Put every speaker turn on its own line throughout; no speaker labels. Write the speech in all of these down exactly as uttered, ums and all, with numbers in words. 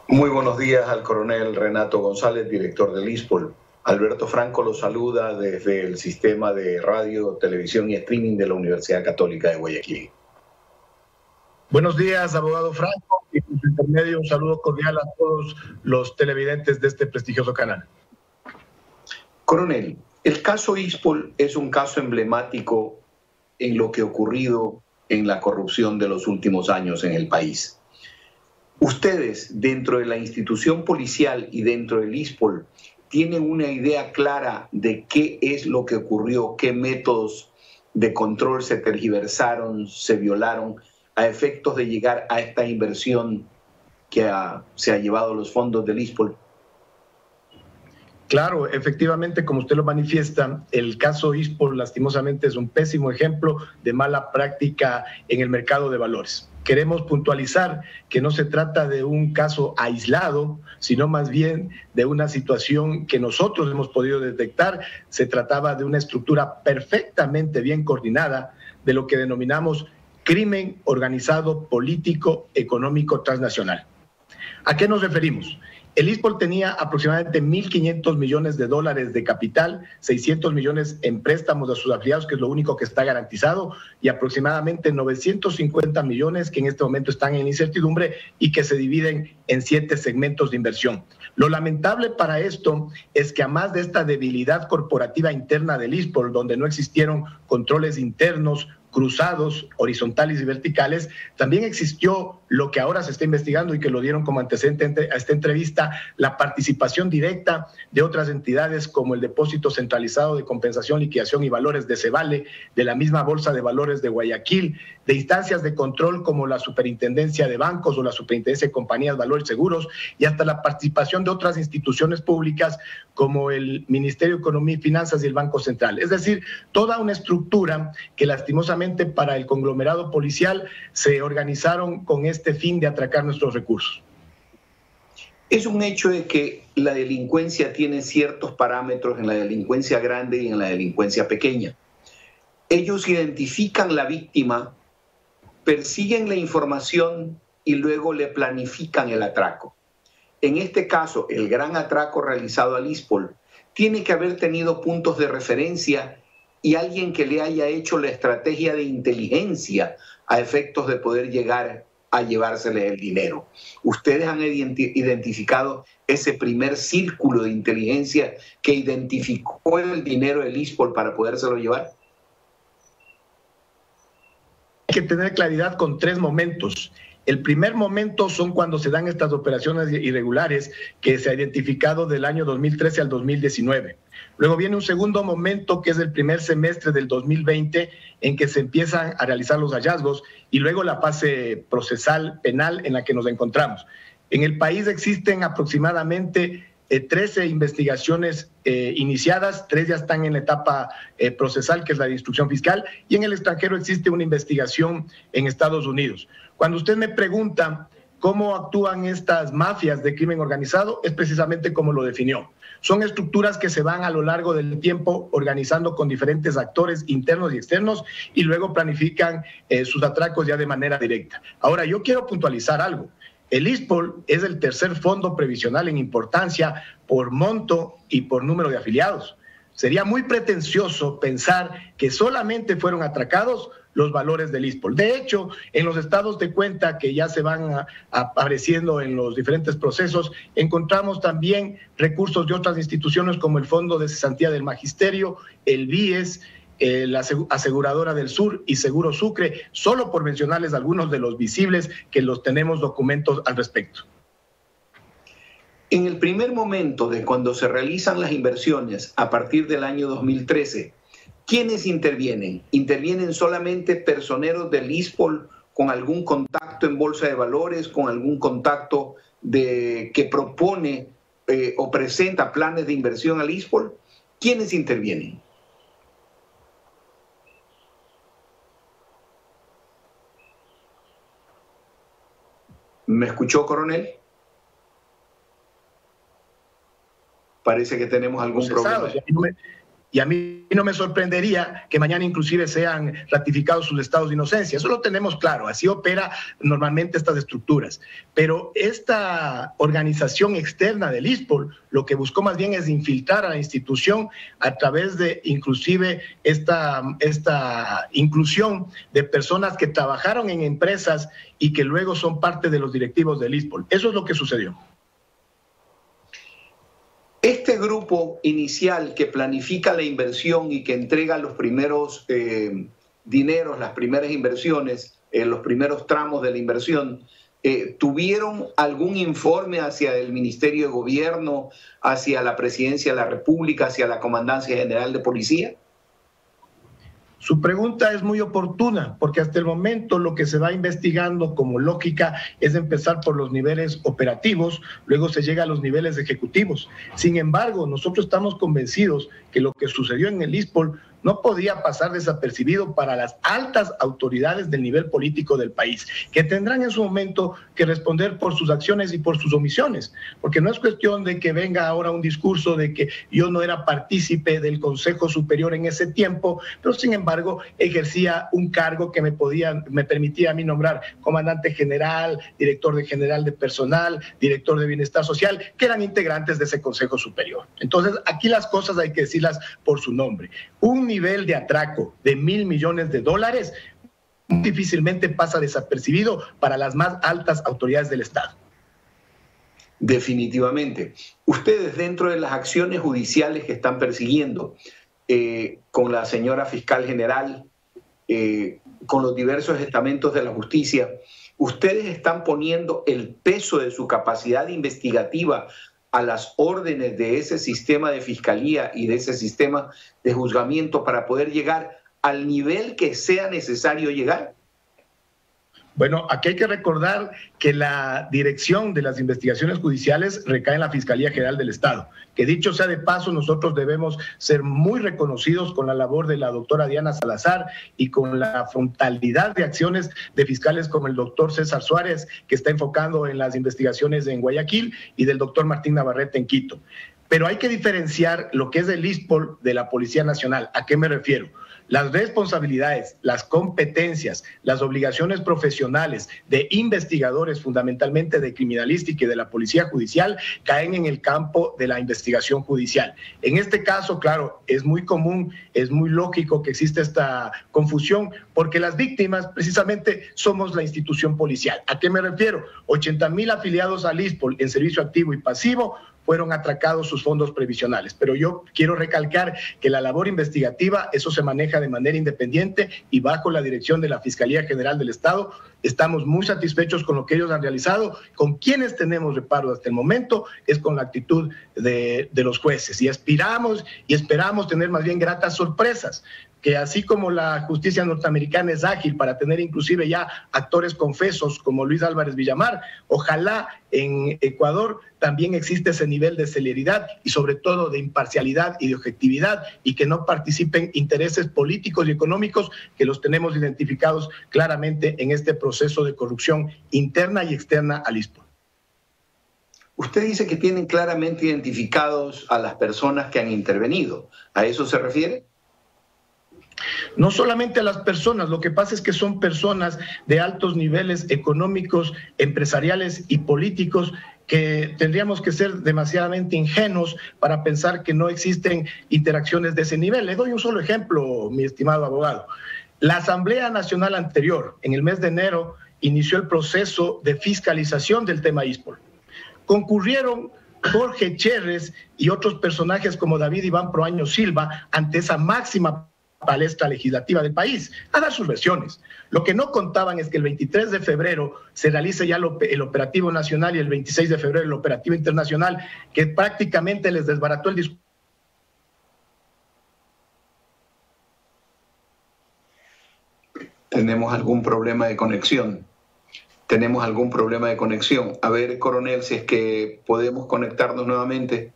Muy buenos días al coronel Renato González, director del ISPOL. Alberto Franco lo saluda desde el sistema de radio, televisión y streaming de la Universidad Católica de Guayaquil.
Buenos días, abogado Franco, y por su intermedio un saludo cordial a todos los televidentes de este prestigioso canal.
Coronel, el caso ISPOL es un caso emblemático en lo que ha ocurrido en la corrupción de los últimos años en el país. Ustedes, dentro de la institución policial y dentro del ISPOL, ¿tienen una idea clara de qué es lo que ocurrió, qué métodos de control se tergiversaron, se violaron a efectos de llegar a esta inversión que ha, se ha llevado los fondos del ISPOL?
Claro, efectivamente, como usted lo manifiesta, el caso ISPOL lastimosamente es un pésimo ejemplo de mala práctica en el mercado de valores. Queremos puntualizar que no se trata de un caso aislado, sino más bien de una situación que nosotros hemos podido detectar. Se trataba de una estructura perfectamente bien coordinada de lo que denominamos crimen organizado político económico transnacional. ¿A qué nos referimos? El ISPOL tenía aproximadamente mil quinientos millones de dólares de capital, seiscientos millones en préstamos a sus afiliados, que es lo único que está garantizado, y aproximadamente novecientos cincuenta millones que en este momento están en incertidumbre y que se dividen en siete segmentos de inversión. Lo lamentable para esto es que, a más de esta debilidad corporativa interna del ISPOL, donde no existieron controles internos, cruzados, horizontales y verticales, también existió lo que ahora se está investigando y que lo dieron como antecedente a esta entrevista, la participación directa de otras entidades como el Depósito Centralizado de Compensación, Liquidación y Valores de Cevale, de la misma Bolsa de Valores de Guayaquil, de instancias de control como la Superintendencia de Bancos o la Superintendencia de Compañías, Valores, Seguros, y hasta la participación de otras instituciones públicas como el Ministerio de Economía y Finanzas y el Banco Central. Es decir, toda una estructura que lastimosamente para el conglomerado policial se organizaron con este fin de atracar nuestros recursos.
Es un hecho de que la delincuencia tiene ciertos parámetros en la delincuencia grande y en la delincuencia pequeña. Ellos identifican la víctima, persiguen la información y luego le planifican el atraco. En este caso, el gran atraco realizado al ISPOL tiene que haber tenido puntos de referencia y alguien que le haya hecho la estrategia de inteligencia a efectos de poder llegar a llevársele el dinero. ¿Ustedes han identificado ese primer círculo de inteligencia que identificó el dinero del ISPOL para podérselo llevar?
Hay que tener claridad con tres momentos. El primer momento son cuando se dan estas operaciones irregulares que se ha identificado del año dos mil trece al dos mil diecinueve. Luego viene un segundo momento que es el primer semestre del dos mil veinte en que se empiezan a realizar los hallazgos y luego la fase procesal penal en la que nos encontramos. En el país existen aproximadamente eh, trece investigaciones eh, iniciadas, tres ya están en la etapa eh, procesal, que es la de instrucción fiscal, y en el extranjero existe una investigación en Estados Unidos. Cuando usted me pregunta cómo actúan estas mafias de crimen organizado, es precisamente como lo definió. Son estructuras que se van a lo largo del tiempo organizando con diferentes actores internos y externos y luego planifican eh, sus atracos ya de manera directa. Ahora, yo quiero puntualizar algo. El ISPOL es el tercer fondo previsional en importancia por monto y por número de afiliados. Sería muy pretencioso pensar que solamente fueron atracados los valores del ISPOL. De hecho, en los estados de cuenta que ya se van a, a apareciendo en los diferentes procesos, encontramos también recursos de otras instituciones como el Fondo de Cesantía del Magisterio, el B I E S, eh, la Aseguradora del Sur y Seguro Sucre, solo por mencionarles algunos de los visibles que los tenemos documentos al respecto.
En el primer momento de cuando se realizan las inversiones a partir del año dos mil trece, ¿quiénes intervienen? ¿Intervienen solamente personeros del ISPOL con algún contacto en bolsa de valores, con algún contacto de, que propone eh, o presenta planes de inversión al ISPOL? ¿Quiénes intervienen? ¿Me escuchó, coronel? Parece que tenemos algún problema.
Y a mí no me sorprendería que mañana inclusive sean ratificados sus estados de inocencia. Eso lo tenemos claro, así opera normalmente estas estructuras. Pero esta organización externa del ISPOL lo que buscó más bien es infiltrar a la institución a través de inclusive esta, esta inclusión de personas que trabajaron en empresas y que luego son parte de los directivos del ISPOL. Eso es lo que sucedió.
Este grupo inicial que planifica la inversión y que entrega los primeros eh, dineros, las primeras inversiones, eh, los primeros tramos de la inversión, eh, ¿tuvieron algún informe hacia el Ministerio de Gobierno, hacia la Presidencia de la República, hacia la Comandancia General de Policía?
Su pregunta es muy oportuna, porque hasta el momento lo que se va investigando como lógica es empezar por los niveles operativos, luego se llega a los niveles ejecutivos. Sin embargo, nosotros estamos convencidos que lo que sucedió en el ISPOL no podía pasar desapercibido para las altas autoridades del nivel político del país, que tendrán en su momento que responder por sus acciones y por sus omisiones, porque no es cuestión de que venga ahora un discurso de que yo no era partícipe del Consejo Superior en ese tiempo, pero sin embargo ejercía un cargo que me podía, me permitía a mí nombrar comandante general, director de general de personal, director de bienestar social, que eran integrantes de ese Consejo Superior. Entonces, aquí las cosas hay que decirlas por su nombre. Un nivel de atraco de mil millones de dólares difícilmente pasa desapercibido para las más altas autoridades del Estado.
Definitivamente. Ustedes, dentro de las acciones judiciales que están persiguiendo eh, con la señora fiscal general, eh, con los diversos estamentos de la justicia, ustedes están poniendo el peso de su capacidad investigativa a las órdenes de ese sistema de fiscalía y de ese sistema de juzgamiento para poder llegar al nivel que sea necesario llegar?
Bueno, aquí hay que recordar que la dirección de las investigaciones judiciales recae en la Fiscalía General del Estado, que dicho sea de paso, nosotros debemos ser muy reconocidos con la labor de la doctora Diana Salazar y con la frontalidad de acciones de fiscales como el doctor César Suárez, que está enfocando en las investigaciones en Guayaquil, y del doctor Martín Navarrete en Quito. Pero hay que diferenciar lo que es el ISPOL de la Policía Nacional. ¿A qué me refiero? Las responsabilidades, las competencias, las obligaciones profesionales de investigadores, fundamentalmente de criminalística y de la policía judicial, caen en el campo de la investigación judicial. En este caso, claro, es muy común, es muy lógico que exista esta confusión, porque las víctimas precisamente somos la institución policial. ¿A qué me refiero? ochenta mil afiliados al ISPOL en servicio activo y pasivo fueron atracados sus fondos previsionales. Pero yo quiero recalcar que la labor investigativa, eso se maneja de manera independiente y bajo la dirección de la Fiscalía General del Estado. Estamos muy satisfechos con lo que ellos han realizado. Con quienes tenemos reparo hasta el momento es con la actitud de, de los jueces. Y aspiramos y esperamos tener más bien gratas sorpresas, que así como la justicia norteamericana es ágil para tener inclusive ya actores confesos como Luis Álvarez Villamar, ojalá en Ecuador también existe ese nivel de celeridad y sobre todo de imparcialidad y de objetividad, y que no participen intereses políticos y económicos que los tenemos identificados claramente en este proceso de corrupción interna y externa al ISPOL.
Usted dice que tienen claramente identificados a las personas que han intervenido. ¿A eso se refiere?
No solamente a las personas, lo que pasa es que son personas de altos niveles económicos, empresariales y políticos, que tendríamos que ser demasiadamente ingenuos para pensar que no existen interacciones de ese nivel. Le doy un solo ejemplo, mi estimado abogado. La Asamblea Nacional anterior, en el mes de enero, inició el proceso de fiscalización del tema ISPOL. Concurrieron Jorge Cherres y otros personajes como David Iván Proaño Silva ante esa máxima palestra legislativa del país, a dar sus versiones. Lo que no contaban es que el veintitrés de febrero se realice ya el operativo nacional y el veintiséis de febrero el operativo internacional, que prácticamente les desbarató el discurso.
Tenemos algún problema de conexión. Tenemos algún problema de conexión. A ver, coronel, si es que podemos conectarnos nuevamente.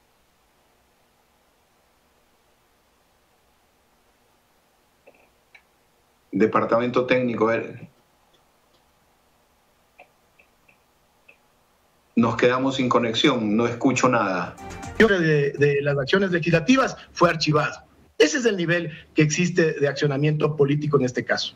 Departamento técnico, a ver. Nos quedamos sin conexión, no escucho nada.
De, de las acciones legislativas fue archivado. Ese es el nivel que existe de accionamiento político en este caso.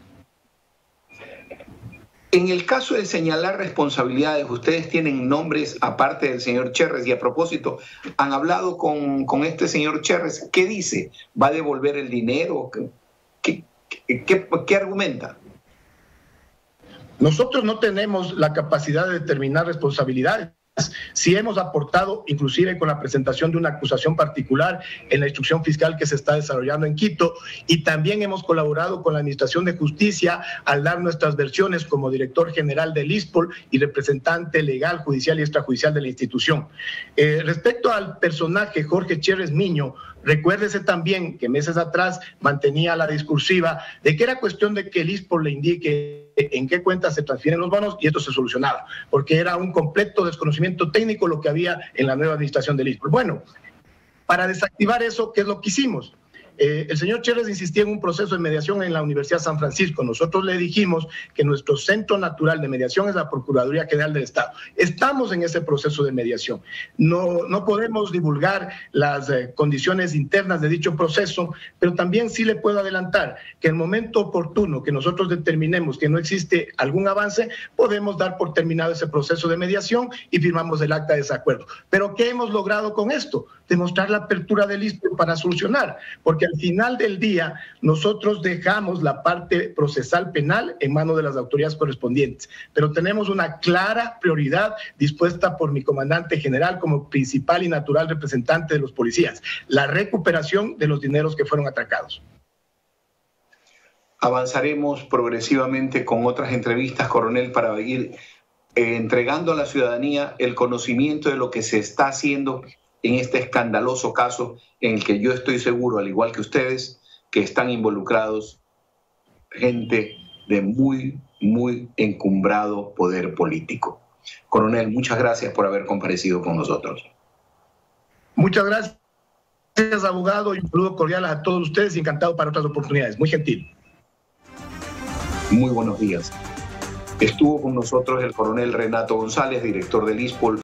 En el caso de señalar responsabilidades, ustedes tienen nombres aparte del señor Cherres, y a propósito, ¿han hablado con, con este señor Cherres? ¿Qué dice? ¿Va a devolver el dinero? ¿Qué, qué, qué, qué argumenta?
Nosotros no tenemos la capacidad de determinar responsabilidades. Sí hemos aportado, inclusive con la presentación de una acusación particular en la instrucción fiscal que se está desarrollando en Quito, y también hemos colaborado con la Administración de Justicia al dar nuestras versiones como director general del ISPOL y representante legal, judicial y extrajudicial de la institución. Eh, respecto al personaje Jorge Cherres Miño, recuérdese también que meses atrás mantenía la discursiva de que era cuestión de que el ISPOL le indique en qué cuentas se transfieren los bonos y esto se solucionaba, porque era un completo desconocimiento técnico lo que había en la nueva administración del ISPOL. Bueno, para desactivar eso, ¿qué es lo que hicimos? Eh, el señor Cherres insistía en un proceso de mediación en la Universidad San Francisco. Nosotros le dijimos que nuestro centro natural de mediación es la Procuraduría General del Estado. Estamos en ese proceso de mediación. No, no podemos divulgar las eh, condiciones internas de dicho proceso, pero también sí le puedo adelantar que en el momento oportuno que nosotros determinemos que no existe algún avance, podemos dar por terminado ese proceso de mediación y firmamos el acta de desacuerdo. ¿Pero qué hemos logrado con esto? Demostrar la apertura del ISPOL para solucionar, porque al final del día nosotros dejamos la parte procesal penal en manos de las autoridades correspondientes, pero tenemos una clara prioridad dispuesta por mi comandante general como principal y natural representante de los policías: la recuperación de los dineros que fueron atracados.
Avanzaremos progresivamente con otras entrevistas, coronel, para ir eh, entregando a la ciudadanía el conocimiento de lo que se está haciendo en este escandaloso caso en el que yo estoy seguro, al igual que ustedes, que están involucrados gente de muy, muy encumbrado poder político. Coronel, muchas gracias por haber comparecido con nosotros.
Muchas gracias, abogado, y un saludo cordial a todos ustedes y encantado para otras oportunidades. Muy gentil.
Muy buenos días. Estuvo con nosotros el coronel Renato González, director del ISPOL.